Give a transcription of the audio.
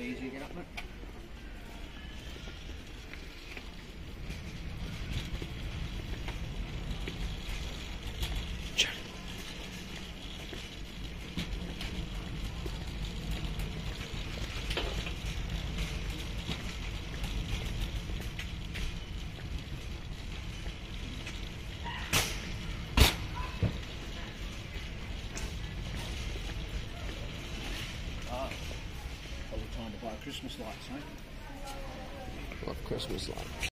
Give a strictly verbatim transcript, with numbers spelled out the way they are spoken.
be easy to get up, mate. Probably time to buy Christmas lights, mate. Love Christmas lights.